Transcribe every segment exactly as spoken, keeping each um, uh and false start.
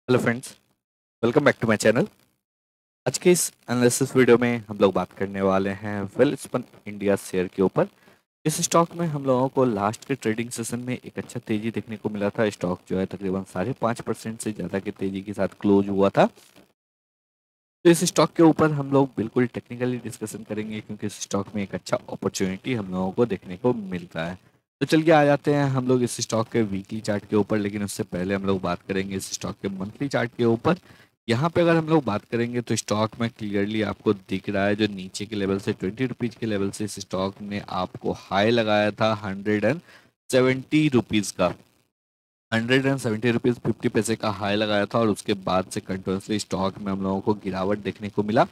Hello friends, welcome back to my channel. आज के इस एनालिसिस वीडियो में हम लोग बात करने वाले हैं वेलस्पन इंडिया शेयर के ऊपर। इस स्टॉक में हम लोगों को लास्ट के ट्रेडिंग सेशन में एक अच्छा तेजी देखने को मिला था। स्टॉक जो है तकरीबन साढ़े पाँच परसेंट से ज़्यादा की तेजी के साथ क्लोज हुआ था। तो इस स्टॉक के ऊपर हम लोग बिल्कुल टेक्निकली डिस्कशन करेंगे क्योंकि इस स्टॉक में एक अच्छा अपॉर्चुनिटी हम लोगों को देखने को मिलता है। तो चलिए आ जाते हैं हम लोग इस स्टॉक के वीकली चार्ट के ऊपर, लेकिन उससे पहले हम लोग बात करेंगे इस स्टॉक के मंथली चार्ट के ऊपर। यहाँ पे अगर हम लोग बात करेंगे तो स्टॉक में क्लियरली आपको दिख रहा है जो नीचे के लेवल से ट्वेंटी रुपीज़ के लेवल से इस स्टॉक ने आपको हाई लगाया था हंड्रेड एंड सेवेंटी रुपीज़ का। Hundred and seventy rupees fifty पैसे का हाई लगाया था और उसके बाद से कंटिन्यूसली स्टॉक में हम लोगों को गिरावट देखने को मिला।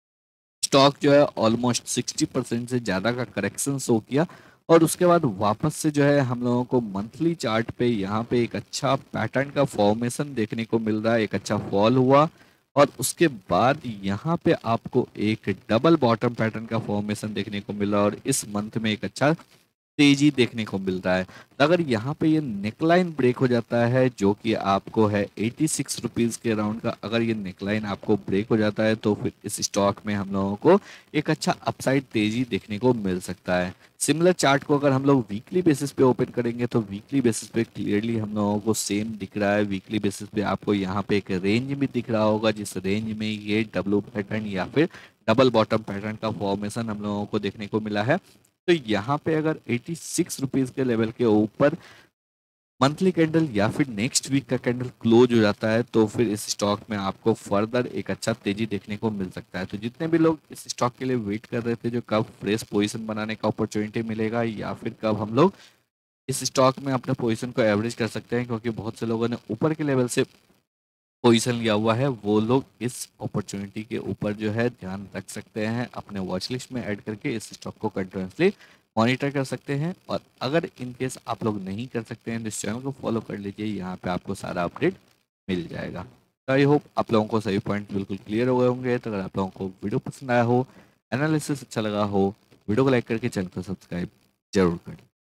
स्टॉक जो है ऑलमोस्ट सिक्सटी परसेंट से ज़्यादा का करेक्शन शो किया और उसके बाद वापस से जो है हम लोगों को मंथली चार्ट पे यहाँ पे एक अच्छा पैटर्न का फॉर्मेशन देखने को मिल रहा है। एक अच्छा फॉल हुआ और उसके बाद यहाँ पे आपको एक डबल बॉटम पैटर्न का फॉर्मेशन देखने को मिला और इस मंथ में एक अच्छा तेजी देखने को मिल रहा है। तो अगर यहाँ पे ये नेकलाइन ब्रेक हो जाता है जो कि आपको है एटी सिक्स रुपीज़ के अराउंड का, अगर ये नेकलाइन आपको ब्रेक हो जाता है तो फिर इस स्टॉक में हम लोगों को एक अच्छा अपसाइड तेजी देखने को मिल सकता है। सिमिलर चार्ट को अगर हम लोग वीकली बेसिस पे ओपन करेंगे तो वीकली बेसिस पे क्लियरली हम लोगों को सेम दिख रहा है। वीकली बेसिस पे आपको यहाँ पे एक रेंज भी दिख रहा होगा जिस रेंज में ये डब्ल्यू पैटर्न या फिर डबल बॉटम पैटर्न का फॉर्मेशन हम लोगों को देखने को मिला है। तो यहाँ पे अगर एटी सिक्स रुपीज़ के लेवल के ऊपर मंथली कैंडल या फिर नेक्स्ट वीक का कैंडल क्लोज हो जाता है तो फिर इस स्टॉक में आपको फर्दर एक अच्छा तेजी देखने को मिल सकता है। तो जितने भी लोग इस स्टॉक के लिए वेट कर रहे थे जो कब फ्रेश पोजीशन बनाने का अपॉर्चुनिटी मिलेगा या फिर कब हम लोग इस स्टॉक में अपने पोजीशन को एवरेज कर सकते हैं, क्योंकि बहुत से लोगों ने ऊपर के लेवल से पोजीशन लिया हुआ है, वो लोग इस अपॉर्चुनिटी के ऊपर जो है ध्यान रख सकते हैं, अपने वॉच लिस्ट में ऐड करके इस स्टॉक को कंटिन्यूसली मॉनिटर कर सकते हैं। और अगर इन केस आप लोग नहीं कर सकते हैं तो इस चैनल को फॉलो कर लीजिए, यहाँ पे आपको सारा अपडेट मिल जाएगा। तो आई होप आप लोगों को सभी पॉइंट बिल्कुल क्लियर हो गए होंगे। तो अगर आप लोगों को वीडियो पसंद आया हो, एनालिसिस अच्छा लगा हो, वीडियो को लाइक करके चैनल को सब्सक्राइब जरूर करें।